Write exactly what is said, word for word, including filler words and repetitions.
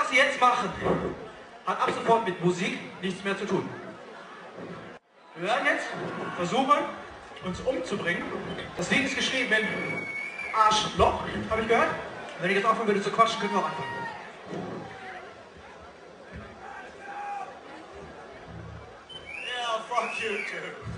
was Sie jetzt machen, hat ab sofort mit Musik nichts mehr zu tun. Wir werden jetzt versuchen, uns umzubringen. Das Lied ist geschrieben in Arschloch, habe ich gehört. Wenn ich jetzt aufhören würde zu quatschen, können wir auch anfangen. Yeah, fuck you too.